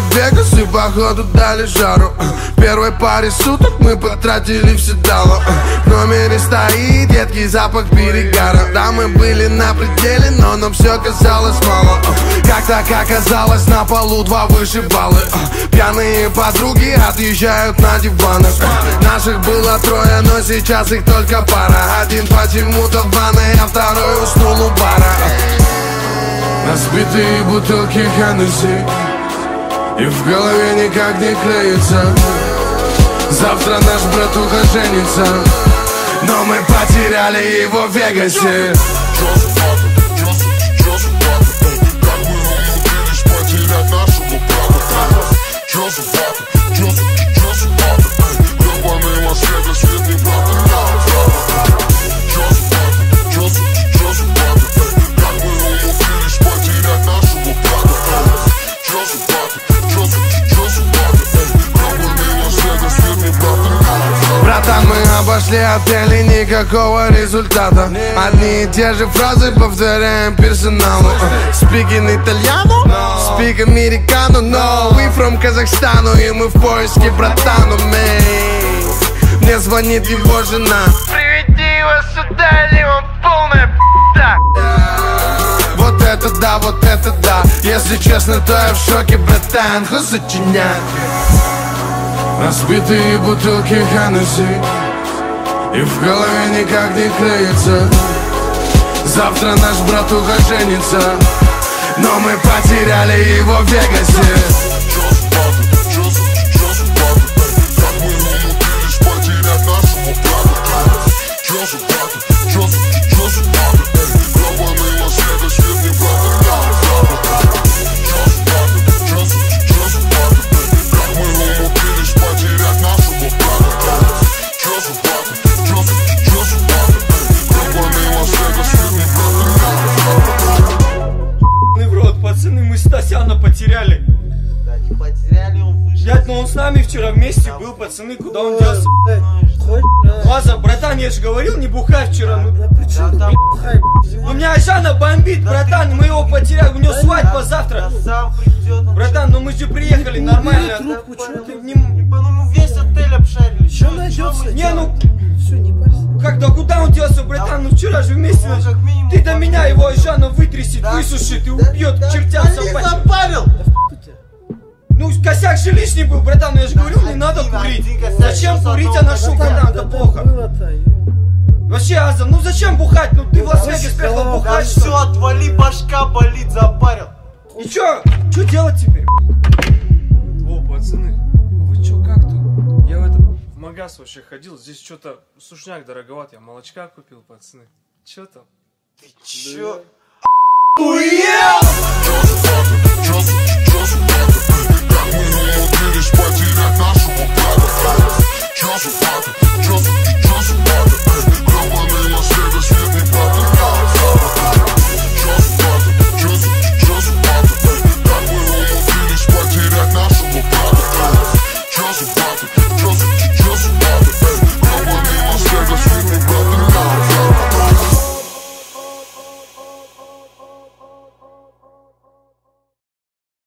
в Вегас и походу дали жару. Первой паре суток мы потратили все доллар. В номере стоит едкий запах перегара. Да, мы были на пределе, но нам все казалось мало. Как так оказалось, на полу 2 вышибалы. Пьяные подруги отъезжают на диванах. Наших было 3, но сейчас их только пара. Один почему-то в ванной, а второй уснул у бара. Разбитые бутылки Хеннесси, и в голове никак не клеится. Завтра наш братуха женится, но мы потеряли его в Вегасе. Братан, мы обошли отели, никакого результата. Одни и те же фразы повторяем персоналу. Speaking italiano, speak americano, no. We from Казахстану, и мы в поиске братану, мэй. Мне звонит его жена: приведи его сюда, или он полная п***а. Вот это да, вот это да. Если честно, то я в шоке, братан, хуй сочинять. Разбитые бутылки Хеннесси, и в голове никак не клеится. Завтра наш братуха женится, но мы потеряли его в Вегасе. Пацаны, мы Стасяна потеряли. Да не потеряли, он вышел. Блядь, ну он с нами вчера вместе был, пацаны, куда он делся? Маза, братан, я же говорил, не бухай вчера. У меня Жанна бомбит, братан, мы его потеряли, у него свадьба завтра. Братан, ну мы же приехали нормально. Ну весь отель обшарили. Что найдется? Не, ну... Все, не парься. Когда, куда он делся, братан? Ну вчера же вместе. Ты до меня его Жанна вытрясет, высушит и убьет к чертям собачьим. Запарил! Ну, косяк же лишний был, братан, я же говорил, не надо курить. Зачем курить, а нашел, братан, это плохо. Вообще, Азам, ну зачем бухать? Ну ты в Лас-Вегас приехал бухать, что? Все, отвали, башка болит, запарил. И чё делать теперь? О, пацаны, вы чё, как тут? Я в магаз вообще ходил, здесь что-то сушняк дороговат, я молочка купил, пацаны. Чё там? Ты чё? Уел!